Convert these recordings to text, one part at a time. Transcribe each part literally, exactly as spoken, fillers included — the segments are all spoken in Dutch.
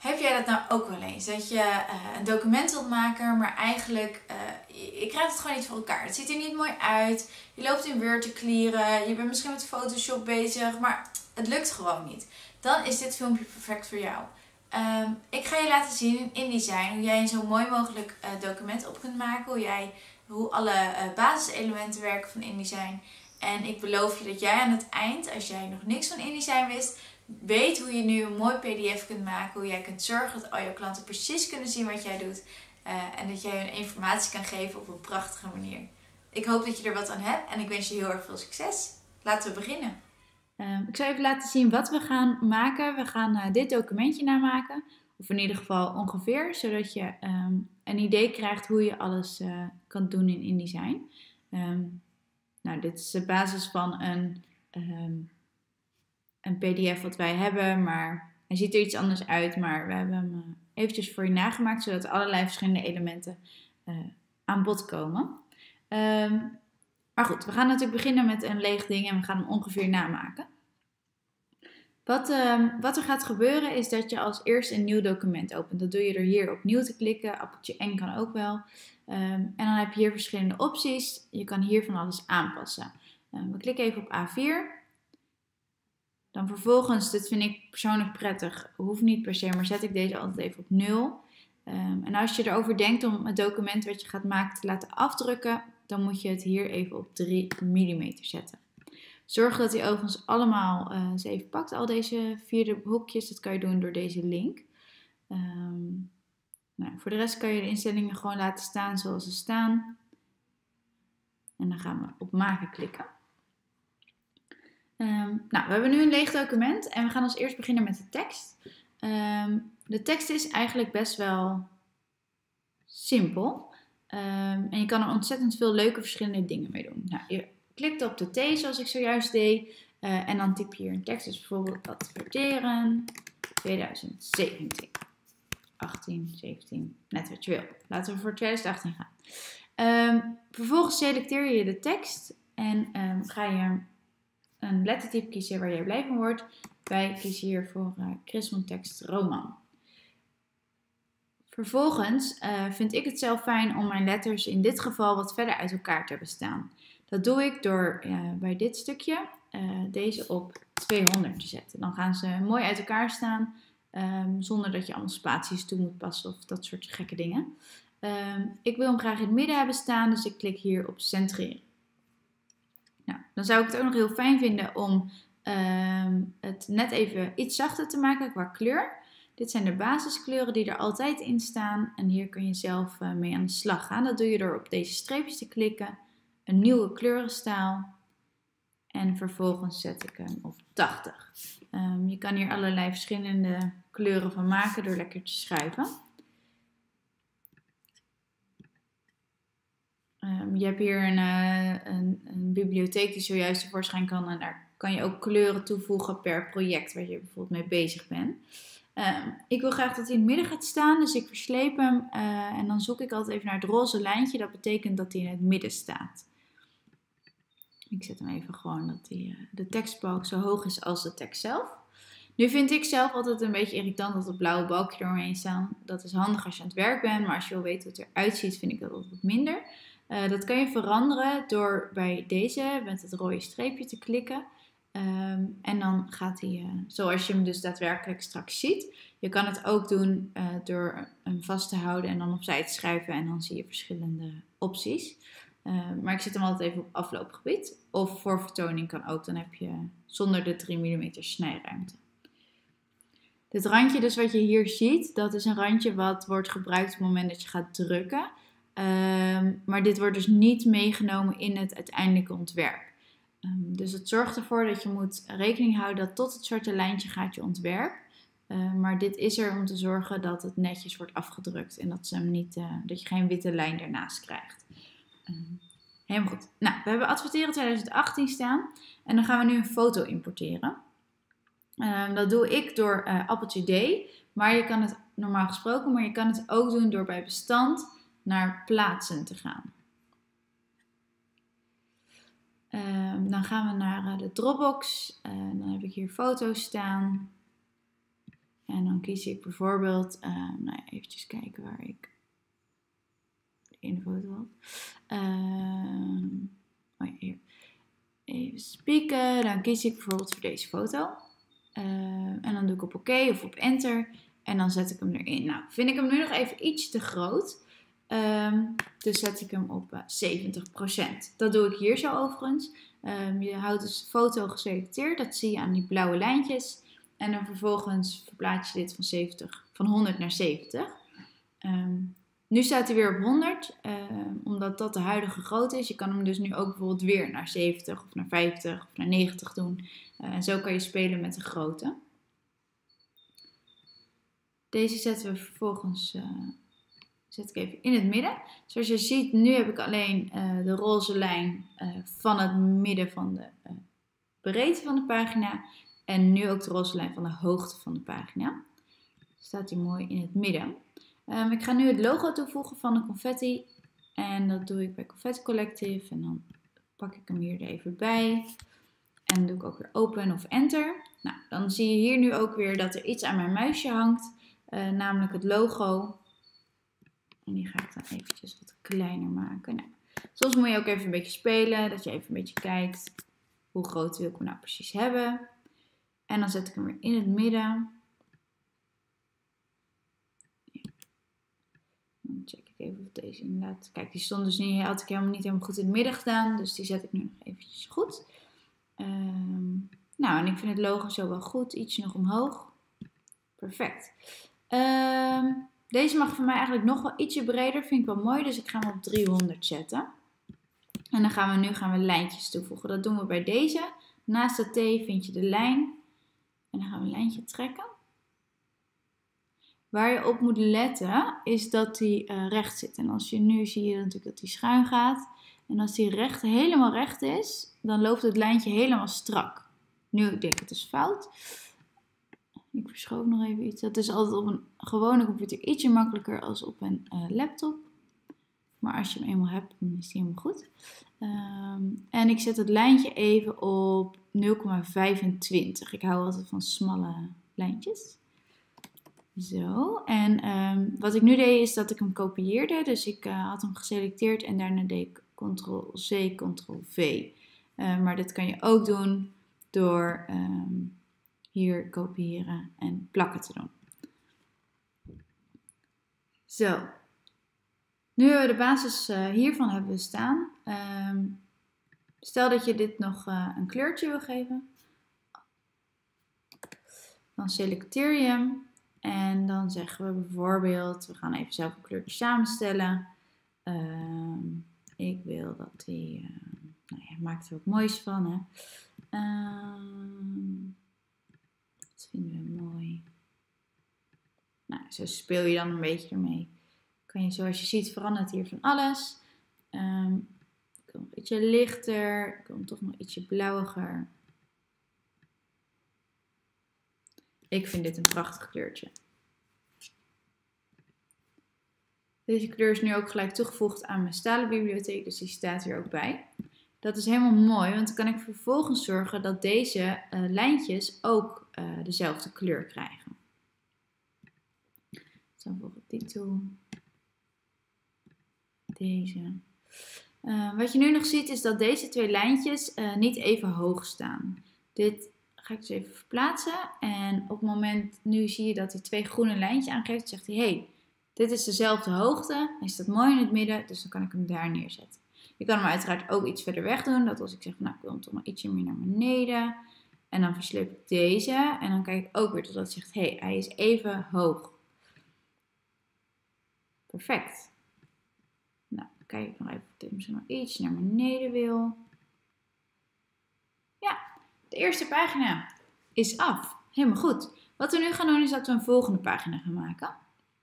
Heb jij dat nou ook wel eens? Dat je uh, een document wilt maken, maar eigenlijk, uh, je, je krijgt het gewoon niet voor elkaar. Het ziet er niet mooi uit. Je loopt in Word te clearen. Je bent misschien met Photoshop bezig, maar het lukt gewoon niet. Dan is dit filmpje perfect voor jou. Um, ik ga je laten zien in InDesign hoe jij een zo mooi mogelijk uh, document op kunt maken. Hoe, jij, hoe alle uh, basiselementen werken van InDesign. En ik beloof je dat jij aan het eind, als jij nog niks van InDesign wist, weet hoe je nu een mooi P D F kunt maken. Hoe jij kunt zorgen dat al je klanten precies kunnen zien wat jij doet. Uh, en dat jij hun informatie kan geven op een prachtige manier. Ik hoop dat je er wat aan hebt en ik wens je heel erg veel succes. Laten we beginnen. Uh, ik zal even laten zien wat we gaan maken. We gaan uh, dit documentje namaken. Of in ieder geval ongeveer. Zodat je um, een idee krijgt hoe je alles uh, kan doen in InDesign. Um, nou, dit is de basis van een... Um, een P D F wat wij hebben, maar hij ziet er iets anders uit. Maar we hebben hem uh, eventjes voor je nagemaakt, zodat allerlei verschillende elementen uh, aan bod komen. Um, maar goed, we gaan natuurlijk beginnen met een leeg ding en we gaan hem ongeveer namaken. Wat, um, wat er gaat gebeuren is dat je als eerste een nieuw document opent. Dat doe je door hier op nieuw te klikken. Appeltje N kan ook wel. Um, en dan heb je hier verschillende opties. Je kan hier van alles aanpassen. Um, we klikken even op A vier. Dan vervolgens, dit vind ik persoonlijk prettig, hoeft niet per se, maar zet ik deze altijd even op nul. Um, en als je erover denkt om het document wat je gaat maken te laten afdrukken, dan moet je het hier even op drie millimeter zetten. Zorg dat hij overigens allemaal uh, eens even pakt, al deze vier hoekjes. Dat kan je doen door deze link. Um, nou, voor de rest kan je de instellingen gewoon laten staan zoals ze staan. En dan gaan we op maken klikken. Um, nou, we hebben nu een leeg document en we gaan als eerst beginnen met de tekst. Um, de tekst is eigenlijk best wel simpel. Um, en je kan er ontzettend veel leuke verschillende dingen mee doen. Nou, je klikt op de T zoals ik zojuist deed uh, en dan typ je hier een tekst. Dus bijvoorbeeld adverteren twintig zeventien, achttien, zeventien, net wat je wil. Laten we voor twintig achttien gaan. Um, vervolgens selecteer je de tekst en um, ga je een lettertype kiezen waar je blij van wordt. Wij kiezen hier voor uh, Chrismon-tekst roman. Vervolgens uh, vind ik het zelf fijn om mijn letters in dit geval wat verder uit elkaar te hebben staan. Dat doe ik door uh, bij dit stukje uh, deze op tweehonderd te zetten. Dan gaan ze mooi uit elkaar staan um, zonder dat je allemaal spaties toe moet passen of dat soort gekke dingen. Um, ik wil hem graag in het midden hebben staan, dus ik klik hier op centreren. Nou, dan zou ik het ook nog heel fijn vinden om um, het net even iets zachter te maken qua kleur. Dit zijn de basiskleuren die er altijd in staan. En hier kun je zelf uh, mee aan de slag gaan. Dat doe je door op deze streepjes te klikken. Een nieuwe kleurenstaal. En vervolgens zet ik hem op tachtig. Um, je kan hier allerlei verschillende kleuren van maken door lekker te schuiven. Um, je hebt hier een, uh, een, een bibliotheek die zojuist tevoorschijn kan. En daar kan je ook kleuren toevoegen per project waar je bijvoorbeeld mee bezig bent. Um, ik wil graag dat hij in het midden gaat staan, dus ik versleep hem. Uh, en dan zoek ik altijd even naar het roze lijntje. Dat betekent dat hij in het midden staat. Ik zet hem even gewoon dat die, uh, de tekstbalk zo hoog is als de tekst zelf. Nu vind ik zelf altijd een beetje irritant dat het blauwe balkje eromheen staan. Dat is handig als je aan het werk bent, maar als je wil weten hoe het eruit ziet, vind ik dat altijd wat minder. Uh, dat kan je veranderen door bij deze met het rode streepje te klikken. Um, en dan gaat hij, uh, zoals je hem dus daadwerkelijk straks ziet. Je kan het ook doen uh, door hem vast te houden en dan opzij te schuiven. En dan zie je verschillende opties. Uh, maar ik zet hem altijd even op afloopgebied. Of voor vertoning kan ook. Dan heb je zonder de drie millimeter snijruimte. Dit randje dus wat je hier ziet, dat is een randje wat wordt gebruikt op het moment dat je gaat drukken. Um, maar dit wordt dus niet meegenomen in het uiteindelijke ontwerp. Um, dus het zorgt ervoor dat je moet rekening houden dat tot het zwarte lijntje gaat je ontwerp. Uh, maar dit is er om te zorgen dat het netjes wordt afgedrukt en dat, ze hem niet, uh, dat je geen witte lijn ernaast krijgt. Um, helemaal goed. Nou, we hebben adverteren twintig achttien staan en dan gaan we nu een foto importeren. Um, dat doe ik door uh, appeltje D, maar je kan het normaal gesproken, maar je kan het ook doen door bij bestand naar plaatsen te gaan. Um, dan gaan we naar uh, de Dropbox. Uh, dan heb ik hier foto's staan. En dan kies ik bijvoorbeeld, uh, nou ja, eventjes kijken waar ik de ene foto had. Uh, oh ja, hier. Even spieken. Dan kies ik bijvoorbeeld voor deze foto. Uh, en dan doe ik op oké of op enter. En dan zet ik hem erin. Nou, vind ik hem nu nog even iets te groot. Um, dus zet ik hem op uh, zeventig procent. Dat doe ik hier zo overigens. Um, je houdt dus de foto geselecteerd. Dat zie je aan die blauwe lijntjes. En dan vervolgens verplaats je dit van, zeventig, van honderd naar zeventig. Um, nu staat hij weer op honderd. Um, omdat dat de huidige grootte is. Je kan hem dus nu ook bijvoorbeeld weer naar zeventig of naar vijftig of naar negentig doen. Uh, en zo kan je spelen met de grootte. Deze zetten we vervolgens... Uh, Zet ik even in het midden. Zoals je ziet, nu heb ik alleen uh, de roze lijn uh, van het midden van de uh, breedte van de pagina. En nu ook de roze lijn van de hoogte van de pagina. Staat hier mooi in het midden. Um, ik ga nu het logo toevoegen van de confetti. En dat doe ik bij Confetti Collective. En dan pak ik hem hier er even bij. En dan doe ik ook weer open of enter. Nou, dan zie je hier nu ook weer dat er iets aan mijn muisje hangt. Uh, namelijk het logo. En die ga ik dan eventjes wat kleiner maken. Nou, soms moet je ook even een beetje spelen. Dat je even een beetje kijkt. Hoe groot wil ik hem nou precies hebben. En dan zet ik hem weer in het midden. Ja. Dan check ik even of deze inderdaad... Kijk, die stond dus niet, had ik helemaal niet helemaal goed in het midden gedaan. Dus die zet ik nu nog eventjes goed. Um, nou, en ik vind het logo zo wel goed. Ietsje nog omhoog. Perfect. Um, Deze mag voor mij eigenlijk nog wel ietsje breder. Vind ik wel mooi. Dus ik ga hem op driehonderd zetten. En dan gaan we nu gaan we lijntjes toevoegen. Dat doen we bij deze. Naast de T vind je de lijn. En dan gaan we een lijntje trekken. Waar je op moet letten is dat die uh, recht zit. En als je nu zie je natuurlijk dat die schuin gaat. En als die recht helemaal recht is, dan loopt het lijntje helemaal strak. Nu denk ik het is fout. Ik verschoof nog even iets. Dat is altijd op een gewone computer ietsje makkelijker als op een uh, laptop. Maar als je hem eenmaal hebt, dan is die helemaal goed. Um, en ik zet het lijntje even op nul komma vijfentwintig. Ik hou altijd van smalle lijntjes. Zo. En um, wat ik nu deed is dat ik hem kopieerde. Dus ik uh, had hem geselecteerd en daarna deed ik control C, control V. Uh, maar dit kan je ook doen door... Um, hier kopiëren en plakken te doen. Zo. Nu hebben we de basis uh, hiervan hebben we staan. Um, stel dat je dit nog uh, een kleurtje wil geven. Dan selecteer je hem. En dan zeggen we bijvoorbeeld, we gaan even zelf een kleurtje samenstellen. Um, ik wil dat die, uh, nou ja, maakt er wat moois van. Hè. Um, Dat vinden we mooi. Nou, zo speel je dan een beetje ermee. Kan je, zoals je ziet, verandert hier van alles. Um, ik wil een beetje lichter. Ik wil hem toch nog ietsje blauwiger. Ik vind dit een prachtig kleurtje. Deze kleur is nu ook gelijk toegevoegd aan mijn stalenbibliotheek. Dus die staat hier ook bij. Dat is helemaal mooi, want dan kan ik vervolgens zorgen dat deze uh, lijntjes ook uh, dezelfde kleur krijgen. Dus dan voeg ik die toe. Deze. Uh, wat je nu nog ziet is dat deze twee lijntjes uh, niet even hoog staan. Dit ga ik dus even verplaatsen. En op het moment, nu zie je dat hij twee groene lijntjes aangeeft. Zegt hij, hey, dit is dezelfde hoogte. Hij staat mooi in het midden, dus dan kan ik hem daar neerzetten. Je kan hem uiteraard ook iets verder weg doen. Dat als ik zeg, nou ik wil hem toch maar ietsje meer naar beneden. En dan versleep ik deze. En dan kijk ik ook weer tot dat zegt, hé, hey, hij is even hoog. Perfect. Nou, dan kijk ik nog even of ik misschien nog iets naar beneden wil. Ja, de eerste pagina is af. Helemaal goed. Wat we nu gaan doen is dat we een volgende pagina gaan maken.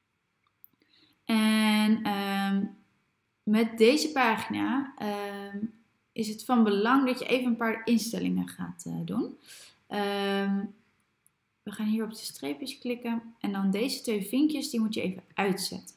En... Um, Met deze pagina uh, is het van belang dat je even een paar instellingen gaat uh, doen. Uh, we gaan hier op de streepjes klikken en dan deze twee vinkjes die moet je even uitzetten.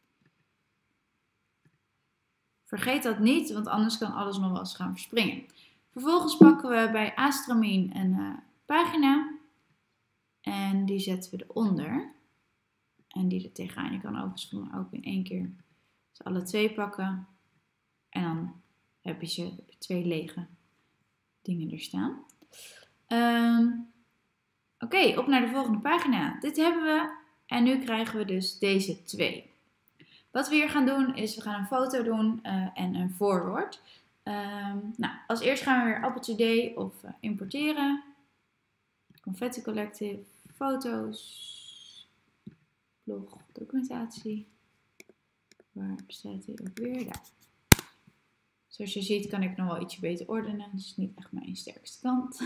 Vergeet dat niet, want anders kan alles nog wel eens gaan verspringen. Vervolgens pakken we bij Astromin een uh, pagina En die zetten we eronder. En die er tegenaan. Je kan overigens voor mij ook in één keer dus alle twee pakken. En dan heb je, heb je twee lege dingen er staan. Um, Oké, okay, op naar de volgende pagina. Dit hebben we. En nu krijgen we dus deze twee. Wat we hier gaan doen is, we gaan een foto doen uh, en een voorwoord. Um, nou, als eerst gaan we weer Apple Today of uh, importeren. Confetti Collective, foto's, blog, documentatie. Waar staat die ook weer? Daar. Zoals je ziet kan ik nog wel ietsje beter ordenen. Dus niet echt mijn sterkste kant.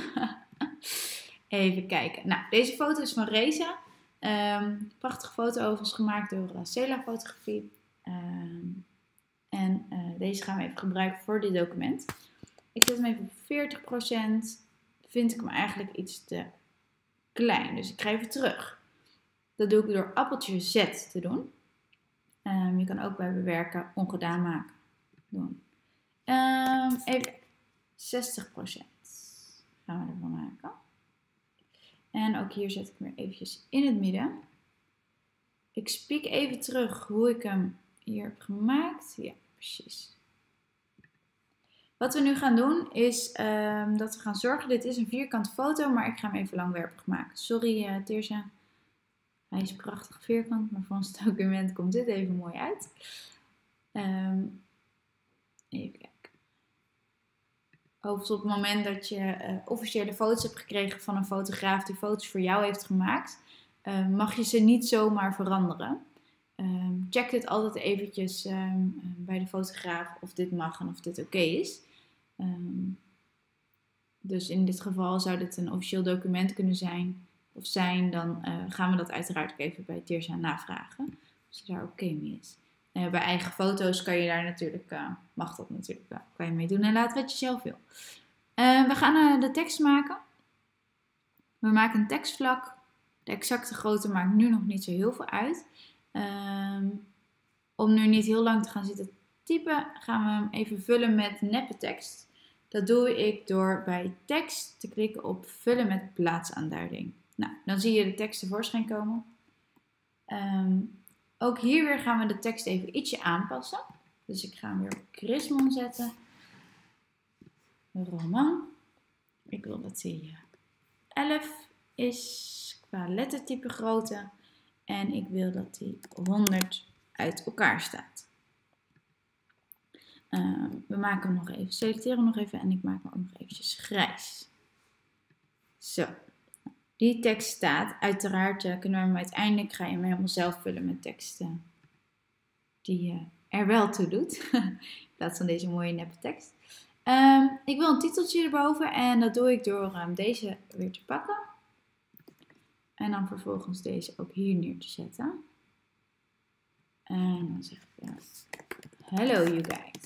Even kijken. Nou, deze foto is van Reza. Um, prachtige foto overigens gemaakt door uh, Cela Fotografie. Um, en uh, deze gaan we even gebruiken voor dit document. Ik zet hem even op veertig procent. Vind ik hem eigenlijk iets te klein. Dus ik ga even terug. Dat doe ik door appeltje Z te doen. Um, je kan ook bij bewerken ongedaan maken doen. Um, even zestig procent gaan we ervan maken. En ook hier zet ik hem weer eventjes in het midden. Ik spiek even terug hoe ik hem hier heb gemaakt. Ja, precies. Wat we nu gaan doen is um, dat we gaan zorgen. Dit is een vierkante foto, maar ik ga hem even langwerpig maken. Sorry uh, Tirza. Hij is prachtig vierkant, maar voor ons document komt dit even mooi uit. Um, even kijken. Overigens op het moment dat je uh, officiële foto's hebt gekregen van een fotograaf die foto's voor jou heeft gemaakt, uh, mag je ze niet zomaar veranderen. Um, check dit altijd eventjes um, bij de fotograaf of dit mag en of dit oké okay is. Um, dus in dit geval zou dit een officieel document kunnen zijn of zijn, dan uh, gaan we dat uiteraard ook even bij Tirza navragen. Als ze daar oké okay mee is. Uh, bij eigen foto's kan je daar natuurlijk, uh, mag dat natuurlijk wel, kan je mee doen en laten wat je zelf wil. Uh, we gaan uh, de tekst maken. We maken een tekstvlak. De exacte grootte maakt nu nog niet zo heel veel uit. Um, om nu niet heel lang te gaan zitten typen, gaan we hem even vullen met neppe tekst. Dat doe ik door bij tekst te klikken op vullen met plaatsaanduiding. Nou, dan zie je de tekst tevoorschijn komen. Um, ook hier weer gaan we de tekst even ietsje aanpassen. Dus ik ga hem weer op Chrismon zetten. Roman. Ik wil dat hij elf is qua lettertype grootte. En ik wil dat hij honderd uit elkaar staat. Uh, we maken hem nog even, selecteren hem nog even en ik maak hem ook nog eventjes grijs. Zo. Die tekst staat. Uiteraard uh, kunnen we hem uiteindelijk, ga je hem helemaal zelf vullen met teksten die uh, er wel toe doet. In plaats van deze mooie neppe tekst. Um, ik wil een titeltje erboven en dat doe ik door um, deze weer te pakken. En dan vervolgens deze ook hier neer te zetten. En dan zeg ik ja, hello you guys.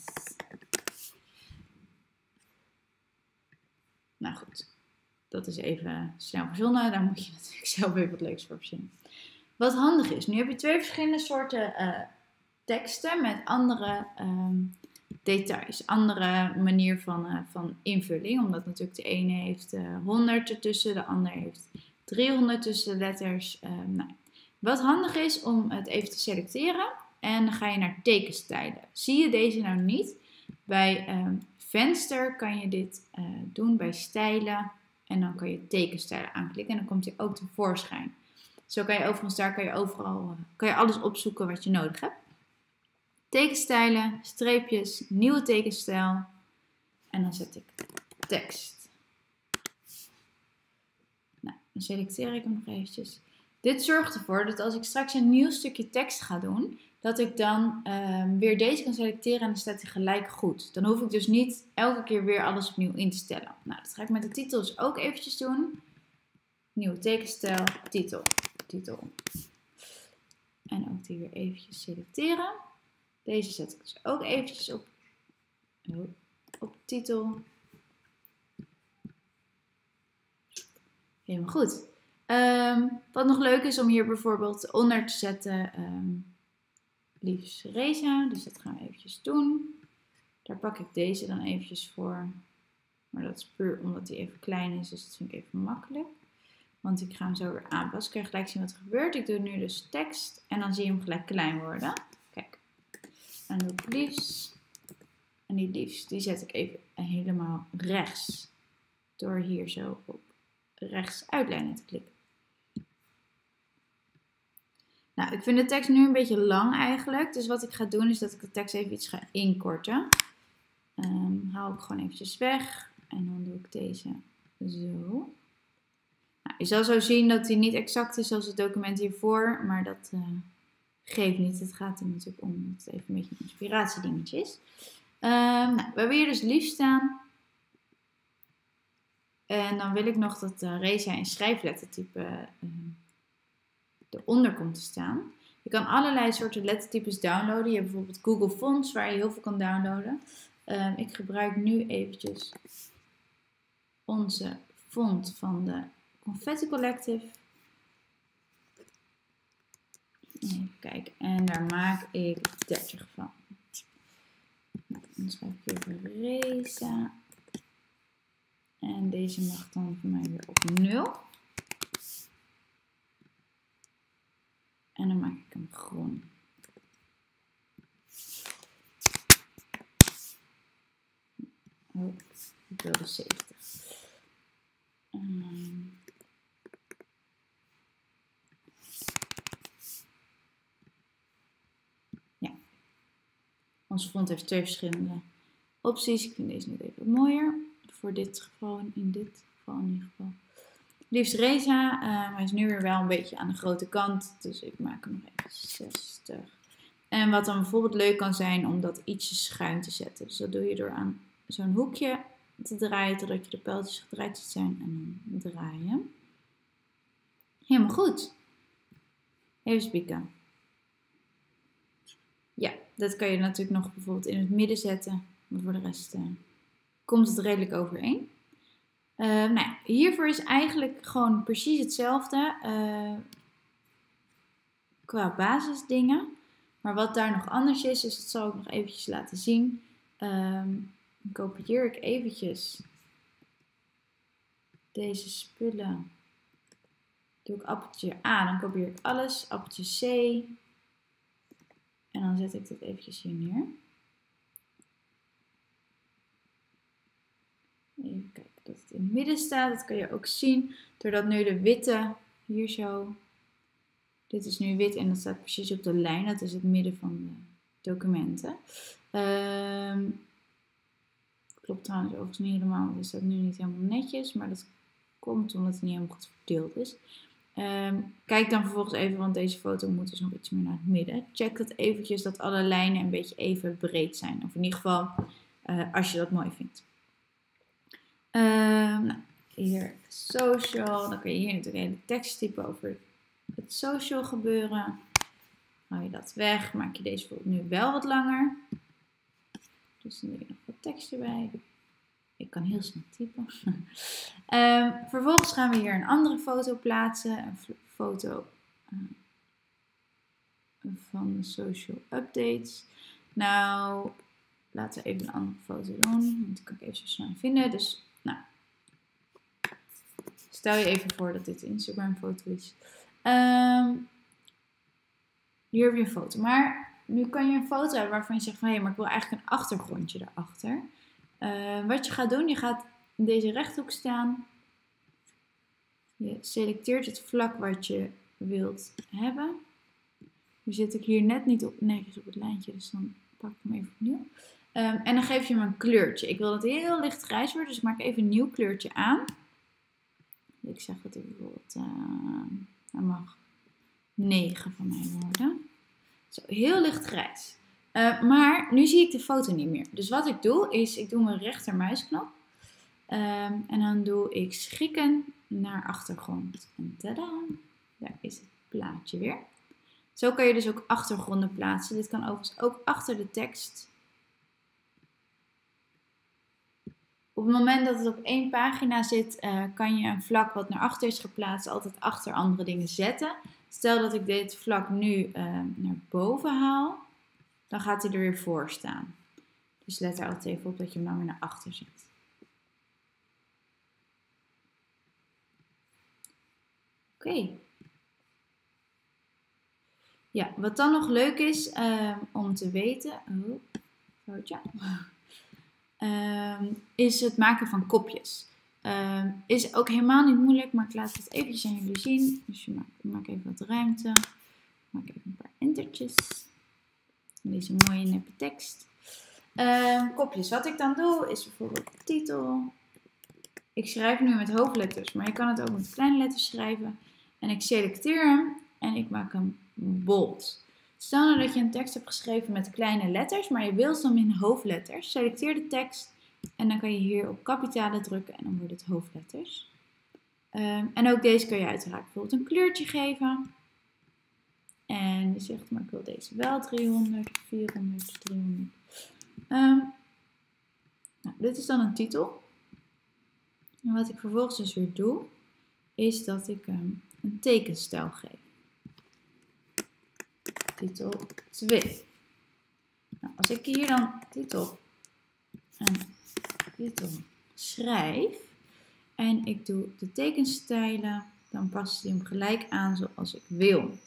Nou goed, dat is even snel verzonnen. Daar moet je natuurlijk zelf even wat leuks voor verzinnen. Wat handig is, nu heb je twee verschillende soorten uh, teksten met andere um, details. Andere manier van, uh, van invulling. Omdat natuurlijk de ene heeft uh, honderd ertussen, de ander heeft driehonderd tussen de letters. Uh, nou. Wat handig is om het even te selecteren. En dan ga je naar tekenstijlen. Zie je deze nou niet? Bij um, venster kan je dit uh, doen bij stijlen. En dan kan je tekenstijlen aanklikken. En dan komt hij ook tevoorschijn. Zo kan je overigens, daar kan je overal uh, kan je alles opzoeken wat je nodig hebt. Tekenstijlen, streepjes, nieuwe tekenstijl. En dan zet ik tekst. Nou, dan selecteer ik hem nog eventjes. Dit zorgt ervoor dat als ik straks een nieuw stukje tekst ga doen, dat ik dan uh, weer deze kan selecteren en dan staat hij gelijk goed. Dan hoef ik dus niet elke keer weer alles opnieuw in te stellen. Nou, dat ga ik met de titels ook eventjes doen. Nieuwe tekenstijl, titel, titel. En ook die weer eventjes selecteren. Deze zet ik dus ook eventjes op, op titel. Helemaal goed. Um, wat nog leuk is om hier bijvoorbeeld onder te zetten, um, liefst Reza, dus dat gaan we eventjes doen. Daar pak ik deze dan eventjes voor, maar dat is puur omdat die even klein is, dus dat vind ik even makkelijk. Want ik ga hem zo weer aanpassen. Kun je gelijk zien wat er gebeurt. Ik doe nu dus tekst. En dan zie je hem gelijk klein worden. Kijk. En dan doe ik liefst. En die liefst, die zet ik even helemaal rechts. Door hier zo op rechts uitlijnen te klikken. Nou, ik vind de tekst nu een beetje lang eigenlijk. Dus wat ik ga doen is dat ik de tekst even iets ga inkorten. Um, haal ik gewoon eventjes weg. En dan doe ik deze zo. Nou, je zal zo zien dat die niet exact is zoals het document hiervoor. Maar dat uh, geeft niet. Het gaat er natuurlijk om dat het even een beetje een inspiratiedingetje is. Um, nou, we hebben hier dus liefst staan. En dan wil ik nog dat uh, Reza in schrijflettertype uh, eronder komt te staan. Je kan allerlei soorten lettertypes downloaden. Je hebt bijvoorbeeld Google Fonts waar je heel veel kan downloaden. Um, ik gebruik nu eventjes onze font van de Confetti Collective. Even kijken. En daar maak ik dertig van. Nou, dan schrijf ik even Reza. En deze mag dan voor mij weer op nul. En dan maak ik hem groen. Oh, ik wilde zeventig. Um, ja. Onze font heeft twee verschillende opties. Ik vind deze net even wat mooier. Voor dit geval en in dit geval in ieder geval. Liefst Reza. Uh, hij is nu weer wel een beetje aan de grote kant. Dus ik maak hem nog even zestig. En wat dan bijvoorbeeld leuk kan zijn om dat ietsje schuin te zetten. Dus dat doe je door aan zo'n hoekje te draaien totdat je de pijltjes gedraaid ziet zijn. En dan draaien. Helemaal goed. Even spieken. Ja, dat kan je natuurlijk nog bijvoorbeeld in het midden zetten. Maar voor de rest uh, komt het redelijk overeen. Uh, nou ja, hiervoor is eigenlijk gewoon precies hetzelfde uh, qua basisdingen. Maar wat daar nog anders is, dus dat zal ik nog eventjes laten zien. Um, dan kopieer ik eventjes deze spullen. Doe ik appeltje A, dan kopieer ik alles. Appeltje C. En dan zet ik dit eventjes hier neer. Even kijken dat het in het midden staat. Dat kan je ook zien. Doordat nu de witte hier zo. Dit is nu wit en dat staat precies op de lijn. Dat is het midden van de documenten. Um, klopt trouwens overigens niet helemaal. Dus dat nu niet helemaal netjes. Maar dat komt omdat het niet helemaal goed verdeeld is. Um, kijk dan vervolgens even, want deze foto moet dus nog iets meer naar het midden. Check dat eventjes dat alle lijnen een beetje even breed zijn. Of in ieder geval uh, als je dat mooi vindt. Uh, nou, hier social. Dan kun je hier natuurlijk hele tekst typen over het social gebeuren. Hou je dat weg. Maak je deze bijvoorbeeld nu wel wat langer. Dus dan doe je nog wat tekst erbij. Ik kan heel snel typen. uh, vervolgens gaan we hier een andere foto plaatsen. Een foto uh, van de social updates. Nou, laten we even een andere foto doen. Want die kan ik even zo snel vinden. Dus, nou. Stel je even voor dat dit een Instagram foto is. Um, hier heb je een foto. Maar nu kan je een foto hebben waarvan je zegt van hé, maar ik wil eigenlijk een achtergrondje daarachter. Uh, wat je gaat doen, je gaat in deze rechthoek staan. Je selecteert het vlak wat je wilt hebben. Nu zit ik hier net niet op, netjes op het lijntje, dus dan pak ik hem even opnieuw. Um, en dan geef je hem een kleurtje. Ik wil dat het heel licht grijs wordt, dus ik maak even een nieuw kleurtje aan. Ik zeg dat ik bijvoorbeeld, uh, hij mag negen van mij worden. Zo, heel licht grijs. Uh, maar nu zie ik de foto niet meer. Dus wat ik doe is, ik doe mijn rechtermuisknop. Um, en dan doe ik schikken naar achtergrond. En tada, daar is het plaatje weer. Zo kan je dus ook achtergronden plaatsen. Dit kan overigens ook achter de tekst. Op het moment dat het op één pagina zit, uh, kan je een vlak wat naar achter is geplaatst altijd achter andere dingen zetten. Stel dat ik dit vlak nu uh, naar boven haal, dan gaat hij er weer voor staan. Dus let er altijd even op dat je hem dan weer naar achter zet. Okay. Ja, wat dan nog leuk is uh, om te weten, oh, foutje, uh, is het maken van kopjes. Uh, is ook helemaal niet moeilijk, maar ik laat het eventjes aan jullie zien. Dus je maakt, maak even wat ruimte. Maak even een paar entertjes. Deze mooie neppe tekst. Uh, kopjes. Wat ik dan doe is bijvoorbeeld titel. Ik schrijf nu met hoofdletters, maar je kan het ook met kleine letters schrijven. En ik selecteer hem en ik maak hem bold. Stel nou dat je een tekst hebt geschreven met kleine letters, maar je wilt hem in hoofdletters. Selecteer de tekst en dan kan je hier op kapitalen drukken en dan wordt het hoofdletters. Um, en ook deze kun je uiteraard bijvoorbeeld een kleurtje geven. En je zegt, maar ik wil deze wel driehonderd, vierhonderd, driehonderd. Um, nou, dit is dan een titel. En wat ik vervolgens dus weer doe, is dat ik um, een tekenstijl geef. Titel twee. Nou, als ik hier dan titel en titel schrijf en ik doe de tekenstijlen, dan past hij hem gelijk aan zoals ik wil.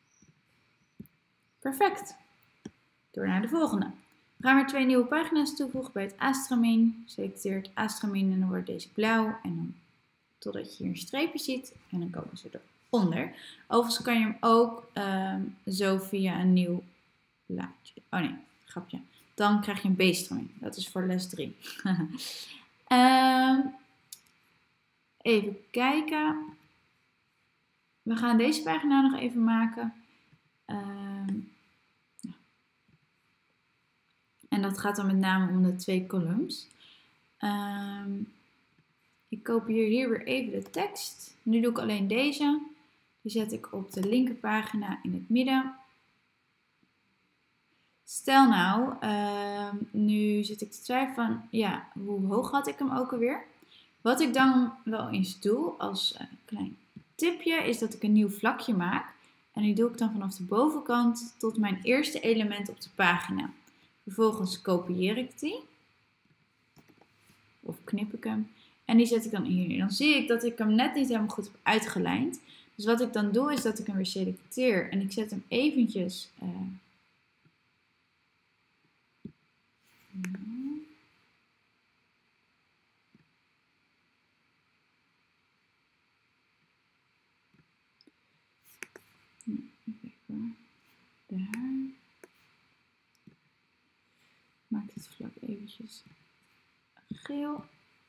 Perfect. Door naar de volgende. We gaan weer twee nieuwe pagina's toevoegen bij het A-stramien. Selecteer het A-stramien en dan wordt deze blauw. En dan totdat je hier een streepje ziet. En dan komen ze eronder. Overigens kan je hem ook um, zo via een nieuw blaadje. Oh nee, grapje. Dan krijg je een B-stramien. Dat is voor les drie. um, even kijken. We gaan deze pagina nog even maken. Um, ja. En dat gaat dan met name om de twee columns. Um, ik kopieer hier weer even de tekst. Nu doe ik alleen deze. Die zet ik op de linkerpagina in het midden. Stel nou, uh, nu zit ik te twijfelen van, ja, hoe hoog had ik hem ook alweer? Wat ik dan wel eens doe als uh, klein tipje is dat ik een nieuw vlakje maak. En die doe ik dan vanaf de bovenkant tot mijn eerste element op de pagina. Vervolgens kopieer ik die. Of knip ik hem. En die zet ik dan hier. Dan zie ik dat ik hem net niet helemaal goed heb uitgelijnd. Dus wat ik dan doe is dat ik hem weer selecteer. En ik zet hem eventjes... Uh, daar. Maak dit vlak eventjes geel.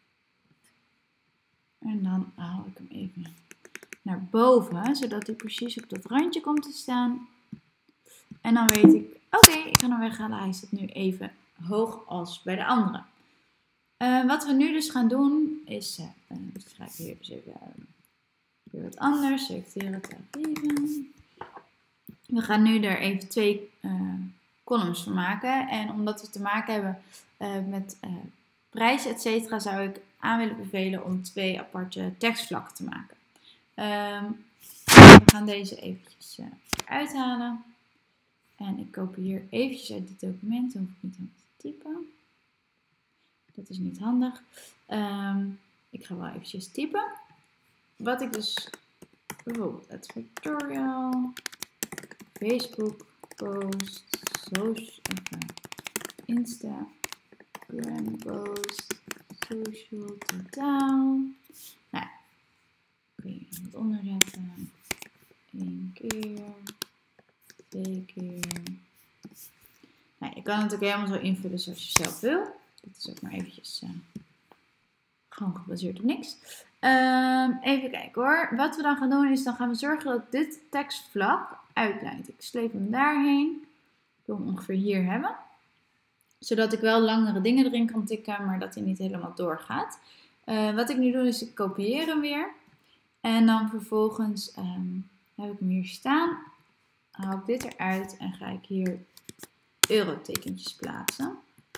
En dan haal ik hem even naar boven, zodat hij precies op dat randje komt te staan. En dan weet ik, oké, okay, ik kan hem weghalen. Hij staat nu even hoog als bij de andere. Uh, wat we nu dus gaan doen is, uh, ik schrijf hier dus even uh, weer wat anders. Selecteren tarieven. We gaan nu er even twee uh, columns van maken. En omdat we te maken hebben uh, met uh, prijzen, et cetera, zou ik aan willen bevelen om twee aparte tekstvlakken te maken. Um, we gaan deze eventjes uh, uithalen. En ik kopieer eventjes uit dit document. Dan hoef ik niet aan te typen. Dat is niet handig. Um, ik ga wel eventjes typen. Wat ik dus bijvoorbeeld advertorial, Facebook post, social, Instagram post, social totaal. Nou, kun je het onderzetten. Eén keer, twee keer. Nou, je kan het ook helemaal zo invullen zoals je zelf wil. Dit is ook maar eventjes uh, gewoon gebaseerd op niks. Um, even kijken hoor. Wat we dan gaan doen is, dan gaan we zorgen dat dit tekstvlak uitlijnt. Ik sleep hem daarheen. Ik wil hem ongeveer hier hebben. Zodat ik wel langere dingen erin kan tikken, maar dat hij niet helemaal doorgaat. Uh, wat ik nu doe is, ik kopieer hem weer. En dan vervolgens um, heb ik hem hier staan. Haal ik dit eruit en ga ik hier eurotekentjes plaatsen.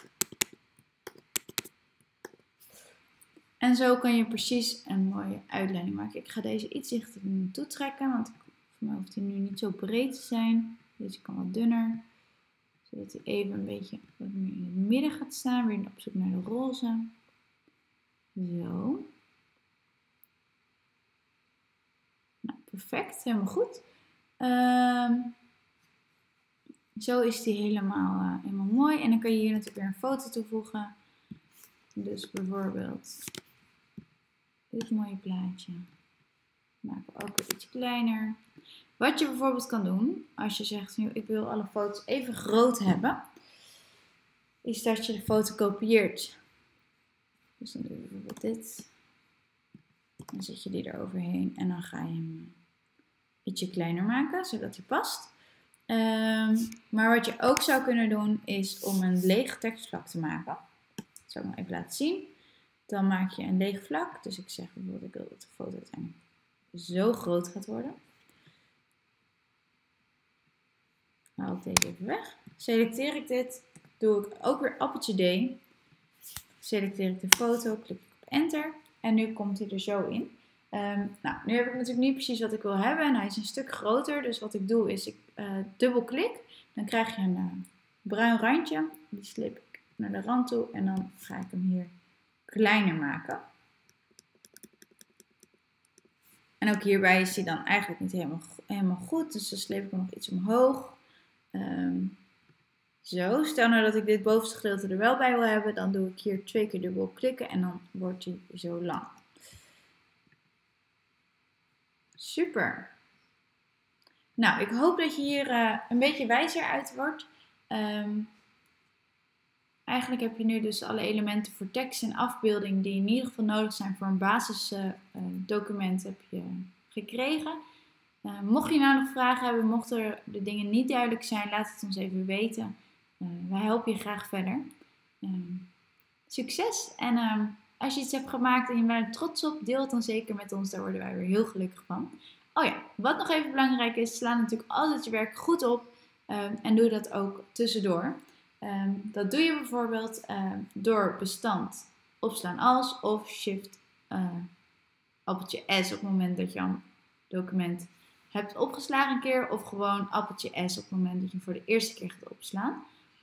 En zo kan je precies een mooie uitleiding maken. Ik ga deze iets dichter naartoe trekken, want voor mij hoeft hij nu niet zo breed te zijn. Deze kan wat dunner, zodat hij even een beetje wat meer in het midden gaat staan. Weer op zoek naar de roze. Zo. Nou, Perfect, helemaal goed. Um, zo is die helemaal, uh, helemaal mooi. En dan kan je hier natuurlijk weer een foto toevoegen. Dus bijvoorbeeld dit mooie plaatje. Maken we ook weer iets kleiner. Wat je bijvoorbeeld kan doen, als je zegt, nu ik wil alle foto's even groot hebben, is dat je de foto kopieert. Dus dan doe je bijvoorbeeld dit. Dan zet je die eroverheen en dan ga je hem ietsje kleiner maken, zodat hij past. Um, maar wat je ook zou kunnen doen, is om een leeg tekstvlak te maken. Dat zal ik nog even laten zien. Dan maak je een leeg vlak. Dus ik zeg bijvoorbeeld, ik wil dat de foto uiteindelijk zo groot gaat worden. Haal ik deze even weg. Selecteer ik dit. Doe ik ook weer appeltje D. Selecteer ik de foto. Klik ik op enter. En nu komt hij er zo in. Um, nou, nu heb ik natuurlijk niet precies wat ik wil hebben. En hij is een stuk groter. Dus wat ik doe is, ik uh, dubbelklik. Dan krijg je een uh, bruin randje. Die slip ik naar de rand toe. En dan ga ik hem hier kleiner maken. En ook hierbij is hij dan eigenlijk niet helemaal, helemaal goed. Dus dan sleep ik hem nog iets omhoog. Um, zo, stel nou dat ik dit bovenste gedeelte er wel bij wil hebben. Dan doe ik hier twee keer dubbel klikken en dan wordt hij zo lang. Super. Nou, ik hoop dat je hier uh, een beetje wijzer uit wordt. Um, eigenlijk heb je nu dus alle elementen voor tekst en afbeelding die in ieder geval nodig zijn voor een basisdocument uh, heb je gekregen. Uh, mocht je nou nog vragen hebben, mochten de dingen niet duidelijk zijn, laat het ons even weten. Uh, wij helpen je graag verder. Uh, succes! En uh, als je iets hebt gemaakt en je bent er trots op, deel het dan zeker met ons. Daar worden wij weer heel gelukkig van. Oh ja, wat nog even belangrijk is, sla natuurlijk altijd je werk goed op. Uh, en doe dat ook tussendoor. Uh, dat doe je bijvoorbeeld uh, door bestand opslaan als of shift uh, appeltje S op het moment dat je een document hebt opgeslagen een keer. Of gewoon appeltje S op het moment dat je hem voor de eerste keer gaat opslaan.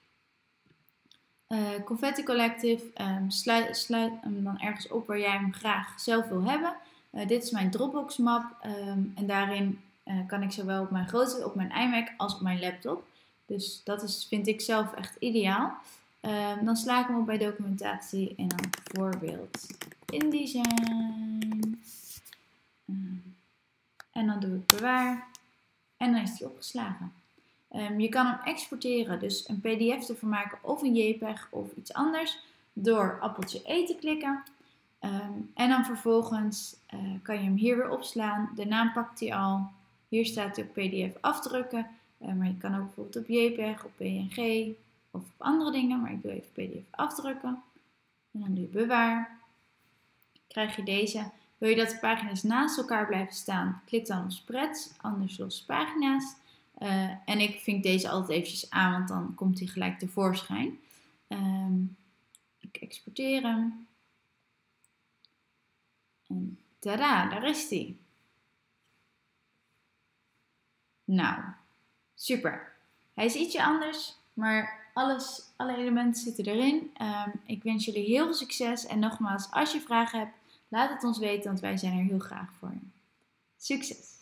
Uh, Confetti Collective, um, sluit, sluit hem dan ergens op waar jij hem graag zelf wil hebben. Uh, dit is mijn Dropbox map um, en daarin uh, kan ik zowel op mijn grote, op mijn iMac als op mijn laptop. Dus dat is, vind ik zelf echt ideaal. Um, dan sla ik hem op bij documentatie en dan voorbeeld InDesign. Um, en dan doe ik bewaar en dan is hij opgeslagen. Um, je kan hem exporteren, dus een P D F ervan maken of een JPEG of iets anders door appeltje E te klikken. Um, en dan vervolgens uh, kan je hem hier weer opslaan. De naam pakt hij al. Hier staat hij op P D F afdrukken. Uh, maar je kan ook bijvoorbeeld op JPEG, op P N G of op andere dingen. Maar ik doe even P D F afdrukken. En dan doe je bewaar. Krijg je deze. Wil je dat de pagina's naast elkaar blijven staan? Klik dan op spreads, anders losse pagina's. Uh, en ik vink deze altijd eventjes aan, want dan komt hij gelijk tevoorschijn. Um, ik exporteer hem. En tada, daar is hij. Nou, super. Hij is ietsje anders, maar alles, alle elementen zitten erin. Um, ik wens jullie heel veel succes. En nogmaals, als je vragen hebt, laat het ons weten, want wij zijn er heel graag voor. Succes!